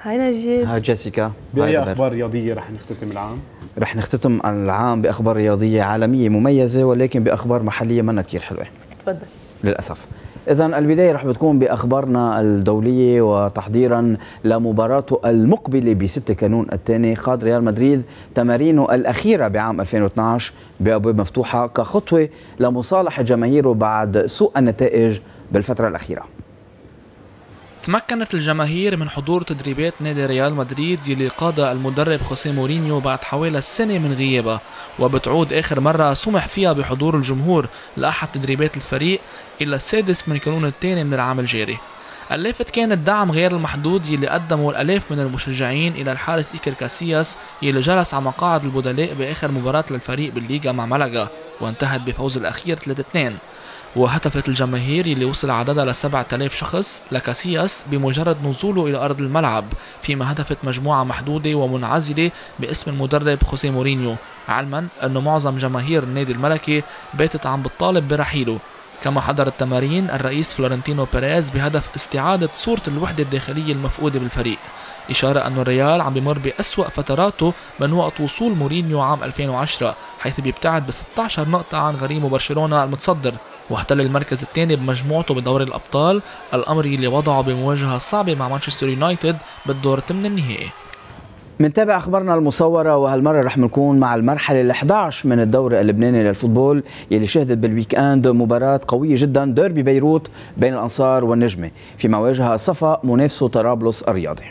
هاي نجيب. هاي جيسيكا. بأي أخبار رياضية رح نختتم العام؟ رح نختتم العام بأخبار رياضية عالمية مميزة، ولكن بأخبار محلية منا كتير حلوة تفضل. للأسف. إذا البداية رح بتكون بأخبارنا الدولية، وتحضيرا لمباراته المقبلة ب6 كانون الثاني. خاض ريال مدريد تمارينه الأخيرة بعام 2012 بأبواب مفتوحة كخطوة لمصالحة جماهيره بعد سوء النتائج بالفترة الأخيرة. تمكنت الجماهير من حضور تدريبات نادي ريال مدريد يلي قادها المدرب خوسيه مورينيو بعد حوالي سنة من غيابها، وبتعود آخر مرة سمح فيها بحضور الجمهور لأحد تدريبات الفريق إلى السادس من كانون الثاني من العام الجاري. اللافت كان الدعم غير المحدود يلي قدمه الآلاف من المشجعين إلى الحارس إيكر كاسياس يلي جلس على مقاعد البدلاء بآخر مباراة للفريق بالليغا مع مالاغا، وانتهت بفوز الأخير 3-2. وهتفت الجماهير اللي وصل عددها ل 7000 شخص لكاسياس بمجرد نزوله إلى أرض الملعب، فيما هتفت مجموعة محدودة ومنعزلة باسم المدرب خوسيه مورينيو، علما أنه معظم جماهير النادي الملكي باتت عم بتطالب برحيله. كما حضر التمارين الرئيس فلورنتينو بيريز بهدف استعادة صورة الوحدة الداخلية المفقودة بالفريق، إشارة أن الريال عم بمر بأسوأ فتراته من وقت وصول مورينيو عام 2010، حيث بيبتعد ب 16 نقطة عن غريمه برشلونة المتصدر، واحتل المركز الثاني بمجموعته بدوري الأبطال، الأمر اللي وضعه بمواجهة صعبة مع مانشستر يونايتد بالدور الثمن النهائي. منتابع أخبارنا المصورة، وهالمرة رح نكون مع المرحلة ال11 من الدوري اللبناني للفوتبول يلي شهدت بالويك اند مباراة قوية جدا، ديربي بيروت بين الأنصار والنجمة، فيما واجه الصفا منافسه طرابلس الرياضي.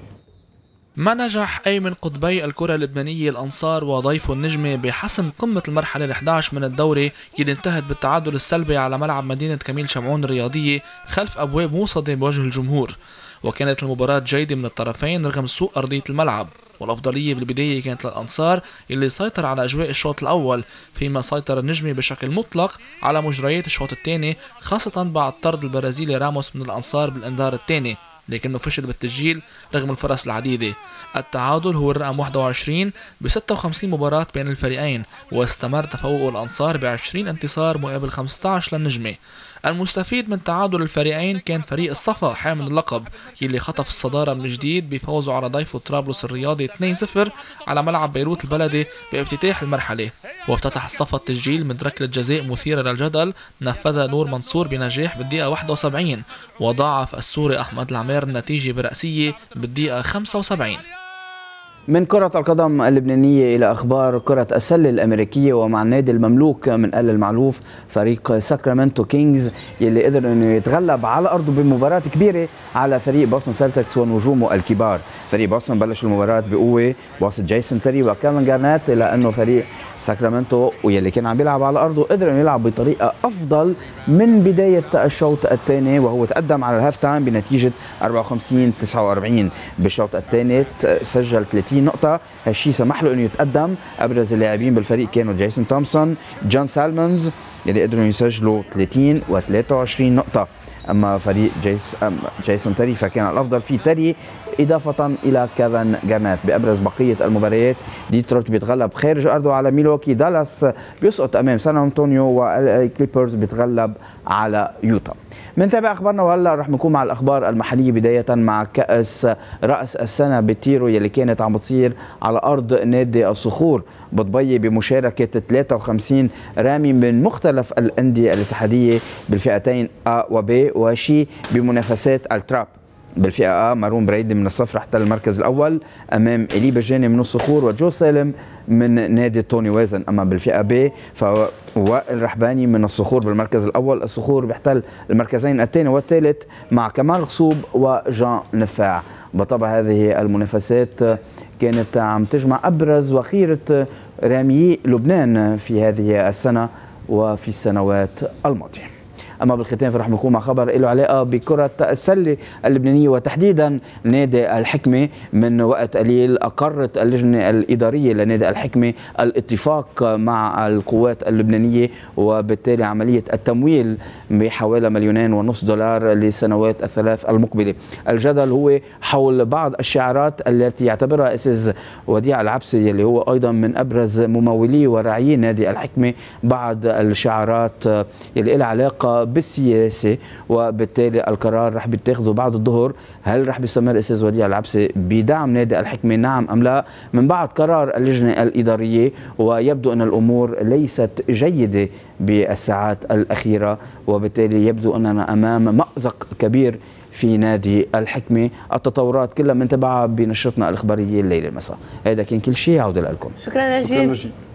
ما نجح أي من قطبي الكرة اللبنانية الأنصار وضيفه النجمة بحسم قمة المرحلة ال11 من الدوري يلي انتهت بالتعادل السلبي على ملعب مدينة كميل شمعون الرياضية خلف أبواب موصدة بوجه الجمهور. وكانت المباراة جيدة من الطرفين رغم سوء أرضية الملعب، والأفضلية بالبداية كانت للأنصار اللي سيطر على أجواء الشوط الأول، فيما سيطر النجمة بشكل مطلق على مجريات الشوط الثاني، خاصة بعد طرد البرازيلي راموس من الأنصار بالإنذار الثاني، لكنه فشل بالتسجيل رغم الفرص العديدة. التعادل هو الرقم 21 ب 56 مباراة بين الفريقين، واستمر تفوق الأنصار ب20 انتصار مقابل 15 للنجمة. المستفيد من تعادل الفريقين كان فريق الصفا حامل اللقب يلي خطف الصدارة من جديد بفوزه على ضيفه طرابلس الرياضي 2-0 على ملعب بيروت البلدي بافتتاح المرحلة. وافتتح الصفا التسجيل من ركلة جزاء مثيرة للجدل نفذها نور منصور بنجاح بالدقيقة 71، وضاعف السوري أحمد العمير النتيجة برأسية بالدقيقة 75. من كرة القدم اللبنانية إلى أخبار كرة السلة الأمريكية، ومع النادي المملوك من آل المعلوف فريق ساكرامنتو كينجز يلي قدر أنه يتغلب على أرضه بمباراة كبيرة على فريق بوسطن سيلتكس ونجومه الكبار. فريق بوسطن بلش المباراة بقوة وسط جيسون تيري وكيفن جارنيت، إلى أنه فريق ساكرامنتو واللي كان عم بيلعب على أرضه قدر أن يلعب بطريقة أفضل من بداية الشوط الثاني، وهو تقدم على الهاف تايم بنتيجة 54-49. بالشوط الثاني سجل 30 نقطة، هالشيء سمح له أنه يتقدم. أبرز اللاعبين بالفريق كانوا جيسون تومسون، جون سالمونز اللي قدروا يسجلوا 30 و23 نقطة. أما فريق جيسون تيري فكان الأفضل في تيري إضافة إلى كيفن جارنيت. بأبرز بقية المباريات، ديترويت بيتغلب خارج أرضه على ميلواukee، دالاس بيسقط أمام سان أنطونيو، والكليبرز بيتغلب على يوتا. منتابع أخبارنا، وهلا رح نكون مع الأخبار المحلية بداية مع كأس رأس السنة بالتيرو يلي كانت عم بتصير على أرض نادي الصخور بضبية بمشاركة 53 رامي من مختلف الأندية الاتحادية بالفئتين A و B، وشي بمنافسات التراب. بالفئة A مارون بريدي من الصفر احتل المركز الأول أمام إلي بجاني من الصخور وجو سالم من نادي توني وازن. أما بالفئة B فوائل رحباني من الصخور بالمركز الأول، الصخور بيحتل المركزين الثاني والثالث مع كمال غصوب وجان نفاع. بالطبع هذه المنافسات كانت عم تجمع أبرز وخيرة راميي لبنان في هذه السنة وفي السنوات الماضية. أما بالختام فرح نكون مع خبر له علاقة بكرة السلة اللبنانية، وتحديدا نادي الحكمة. من وقت قليل أقرت اللجنة الإدارية لنادي الحكمة الاتفاق مع القوات اللبنانية، وبالتالي عملية التمويل بحوالي $2.5 مليون للسنوات الثلاث المقبلة. الجدل هو حول بعض الشعارات التي يعتبرها أساس وديع العبسي اللي هو أيضا من أبرز ممولي وراعيي نادي الحكمة، بعض الشعارات اللي لها علاقة بالسياسة، وبالتالي القرار رح بيتاخذه بعد الظهر. هل رح بيستمر الأستاذ وديع العبسي بدعم نادي الحكمة نعم أم لا من بعد قرار اللجنة الإدارية؟ ويبدو أن الأمور ليست جيدة بالساعات الأخيرة، وبالتالي يبدو أننا أمام مأزق كبير في نادي الحكمة. التطورات كلها منتبعة بنشرتنا الإخبارية الليلة المساء. هذا كان كل شيء، عودة لكم. شكرا نجيب.